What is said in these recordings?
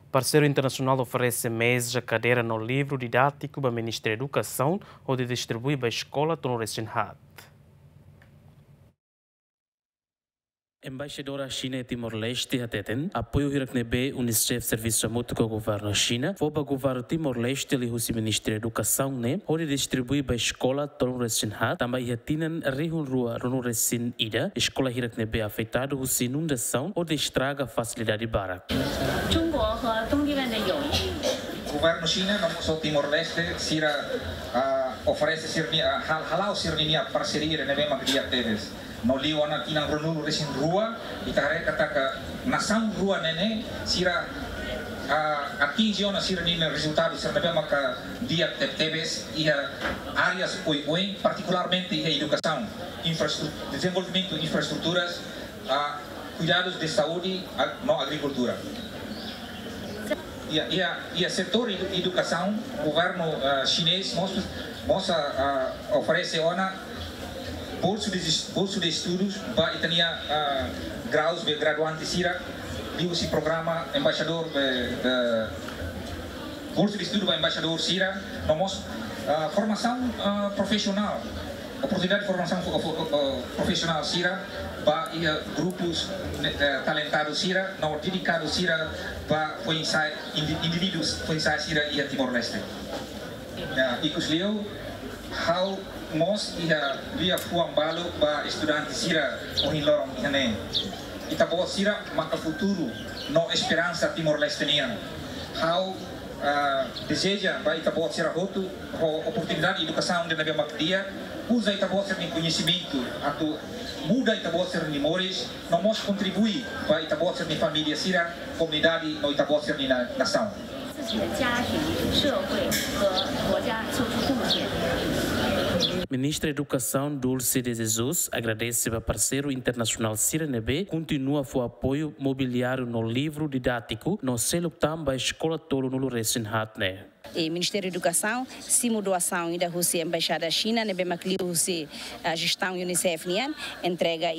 Parceiro internacional oferece meses a cadeira no livro didático do Ministério da Educação, onde distribui para a escola Tonoresinhat. Embaixadora China em Timor-Leste, Hateten, apoio Hiraknebe, Unicef, Serviço Mútuo com o governo China, foi para o governo Timor-Leste, ali o Ministério da Educação, onde distribui para a escola Tonoresinhat, também Hatinan, Rihun Rua, Tonoresin Ida, escola Hiraknebe afetada por inundação, onde estraga a facilidade de barak. O governo China, no Timor-Leste, oferece halau sirnia parceria na mesma que teves. No liu anak inang renulu resin rua, itare kata que nação rua nene sira atinge ona sira nina resultados sira na mesma que dia teves e áreas oi particularmente a educação, desenvolvimento de infraestruturas, cuidados de saúde, na agricultura. E a setor de educação, o governo chinês oferece ona bolsa de estudos para Itania graus de graduante Sira, e esse programa embaixador bolsa de estudo para embaixador Sira, nós formação profissional, oportunidade de formação profissional Sira para grupos talentados Sira, não dedicados Sira para indivíduos Sira e Timor-Leste. E que os leu how nós ia fuang balo para estudantes Sira o hilorong ihane. Itabo Sira maka futuro no esperança Timor-Leste nian. How deseja para Itabo Sira hotu oportunidade de educação de nabi makdia, usa Itabo Sira ni conhecimento atau muda Itabo Sira ni mores, nós contribui para Itabo Sira ni família Sira, comunidade no Itabo Sira ni nação. Ministra da Educação Dulce de Jesus agradece ao parceiro internacional Sirenebe, continua o apoio mobiliário no livro didático, no selo também a escola Tolo no Resinhat. O Ministério da Educação se mudou a ação da Rússia Embaixada da China, ne bem a gestão Unicef entrega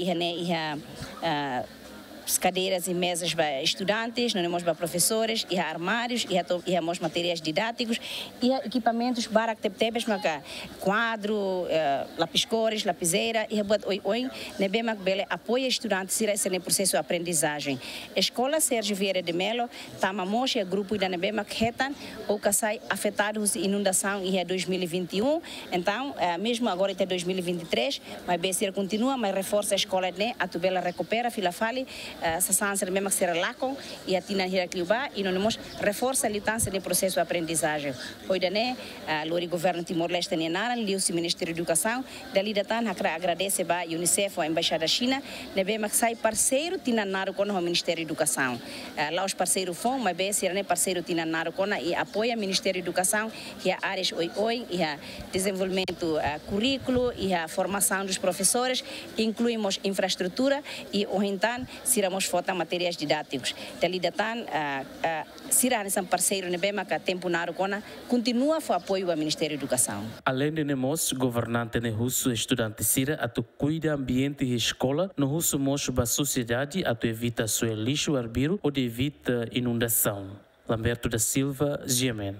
cadeiras e mesas para estudantes, não temos para professores, e armários, e temos materiais didáticos, e equipamentos para tebes quadro, lápis cores, lapiseira, e apoia estudantes nesse processo de aprendizagem. A escola Sérgio Vieira de Melo tama mocha grupo da Nebema Ketan ou que sai afetados inundação em 2021, então mesmo agora até 2023, mas BC continua, mas reforça a escola né, a tubela recupera filafali essa sansa mesmo que será lá com e a tina hierarquia e não nos reforça a litança do processo de aprendizagem. Hoje né, o governo Timor-Leste nenara, o Ministério da Educação, dali da tan agradece a Unicef a Embaixada da China, né bem que sai parceiro tina naro com o Ministério da Educação. Lá os parceiros fom, mas bem ser né parceiro tina naro com e apoia o Ministério da Educação e a áreas e a desenvolvimento currículo e a formação dos professores, incluímos infraestrutura e o então seremos fotar materiais didáticos. Dali da tan será nesse parceiro nebema que tempo naro com continua o apoio ao Ministério da Educação. Além de nós, governante ne russo estudante sira atu cuida ambiente e escola, no russo mocho ba sociedade atu evita seu lixo arbiro ou evita inundação. Lamberto da Silva, Gemen.